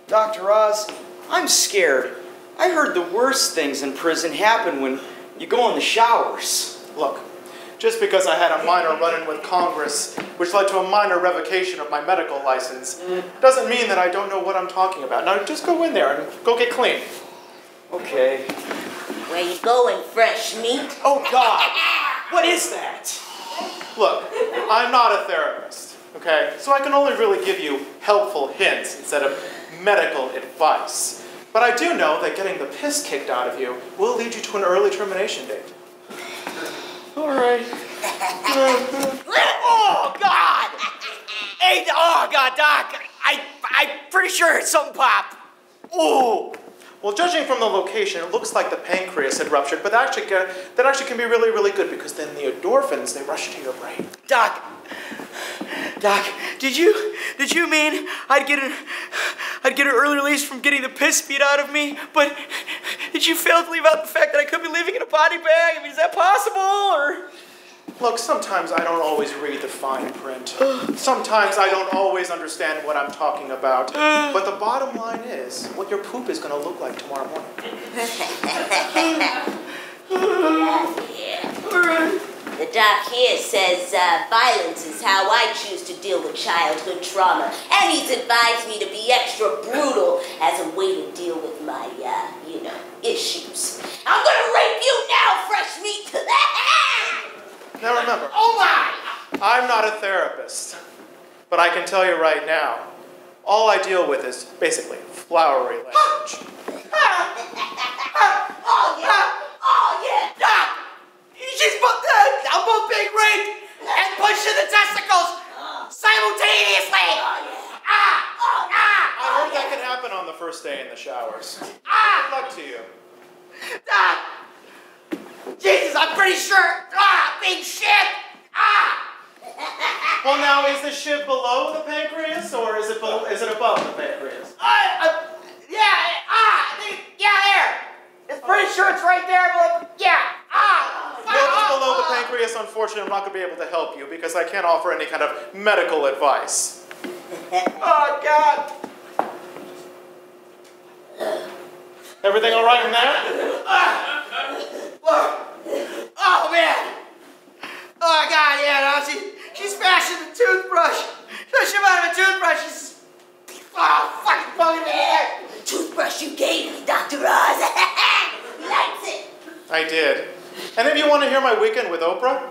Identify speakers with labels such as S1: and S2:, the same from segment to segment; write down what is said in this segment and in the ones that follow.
S1: Dr. Oz, I'm scared. I heard the worst things in prison happen when you go in the showers.
S2: Look, just because I had a minor run-in with Congress, which led to a minor revocation of my medical license, doesn't mean that I don't know what I'm talking about. Now, just go in there and go get clean.
S1: Okay.
S3: Where you going, fresh meat?
S1: Oh, God! What is that?
S2: Look, I'm not a therapist, okay? So I can only really give you helpful hints instead of medical advice. But I do know that getting the piss kicked out of you will lead you to an early termination date.
S1: All right.
S4: Oh, God! Hey, oh, God, Doc, I'm pretty sure it's something pop.
S2: Ooh! Well, judging from the location, it looks like the pancreas had ruptured, but that actually can be really, really good because then the endorphins, they rush to your brain.
S4: Doc, did you mean I'd get an early release from getting the piss beat out of me? But did you fail to leave out the fact that I could be living in a body bag? I mean, is that possible, or?
S2: Look, sometimes I don't always read the fine print. Sometimes I don't always understand what I'm talking about. But the bottom line is, what your poop is going to look like tomorrow morning.
S3: The doc here says violence is how I choose to deal with childhood trauma. And he's advised me to be extra brutal as a way to deal with my, issues. I'm gonna rape you now, fresh meat!
S2: Now remember,
S4: Oh, my!
S2: I'm not a therapist. But I can tell you right now, all I deal with is basically flowery language.
S4: Oh, yeah, Doc! I'm both being raped and punched in the testicles simultaneously!
S2: I heard that could happen on the first day in the showers. Good luck to you.
S4: Doc! Jesus, I'm pretty sure. Big shit!
S2: Well, now, is the shiv below the pancreas, or is it above the pancreas?
S4: There. It's pretty sure it's right there, but yeah.
S2: Well, if it's below the pancreas, unfortunately, I'm not going to be able to help you because I can't offer any kind of medical advice.
S4: Oh, God.
S2: Everything all right in there?
S4: Oh, man. Oh, God, yeah, no, she's smashing the toothbrush. She out of a toothbrush. She's fucking bugging me here.
S3: Toothbrush you gave me, Dr. Oz. Likes it.
S2: I did. And if you want to hear my weekend with Oprah?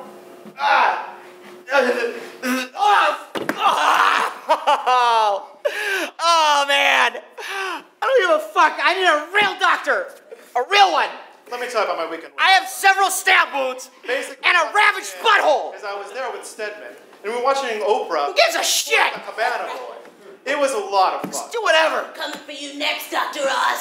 S4: Oh, man. I don't give a fuck. I need a real doctor. A real one.
S2: Let me tell you about my weekend with
S4: I have several stab wounds and a ravaged butthole.
S2: As I was there with Stedman, and we were watching Oprah.
S4: Who gives a shit?
S2: A cabana boy. It was a lot of fun.
S4: Just do whatever.
S3: Coming for you next, Dr. Oz.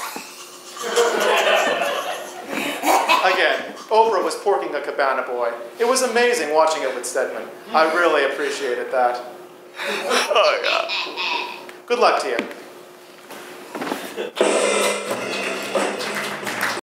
S2: Again, Oprah was porking a cabana boy. It was amazing watching it with Stedman. I really appreciated that.
S4: Oh, God.
S2: Good luck to you.